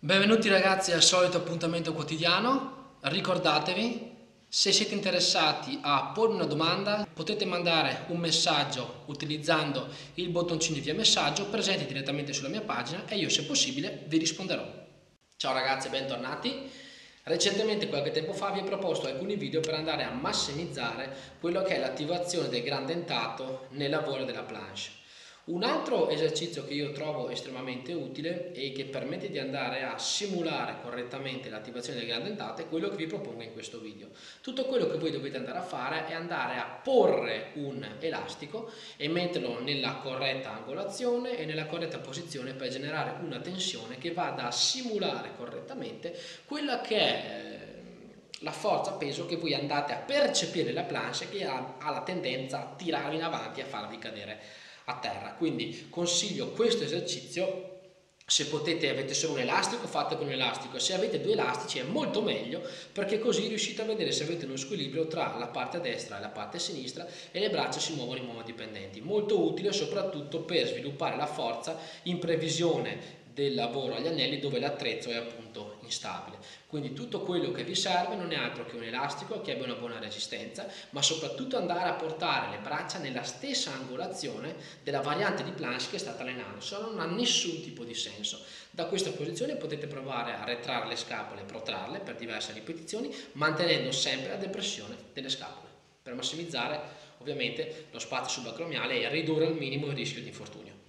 Benvenuti ragazzi al solito appuntamento quotidiano. Ricordatevi, se siete interessati a pormi una domanda, potete mandare un messaggio utilizzando il bottoncino via messaggio presente direttamente sulla mia pagina e io, se possibile, vi risponderò. Ciao ragazzi e bentornati. Recentemente, qualche tempo fa, vi ho proposto alcuni video per andare a massimizzare quello che è l'attivazione del gran dentato nel lavoro della planche. Un altro esercizio che io trovo estremamente utile e che permette di andare a simulare correttamente l'attivazione del gran dentato è quello che vi propongo in questo video. Tutto quello che voi dovete andare a fare è andare a porre un elastico e metterlo nella corretta angolazione e nella corretta posizione per generare una tensione che vada a simulare correttamente quella che è la forza peso che voi andate a percepire la planche, che ha la tendenza a tirarvi in avanti e a farvi cadere a terra. Quindi consiglio questo esercizio. Se potete, avete solo un elastico, fate con un elastico. Se avete due elastici è molto meglio, perché così riuscite a vedere se avete uno squilibrio tra la parte destra e la parte sinistra e le braccia si muovono in modo dipendenti. Molto utile soprattutto per sviluppare la forza in previsione del lavoro agli anelli, dove l'attrezzo è appunto instabile. Quindi tutto quello che vi serve non è altro che un elastico che abbia una buona resistenza, ma soprattutto andare a portare le braccia nella stessa angolazione della variante di planche che state allenando, se no non ha nessun tipo di senso. Da questa posizione potete provare a retrarre le scapole e protrarle per diverse ripetizioni, mantenendo sempre la depressione delle scapole, per massimizzare ovviamente lo spazio subacromiale e ridurre al minimo il rischio di infortunio.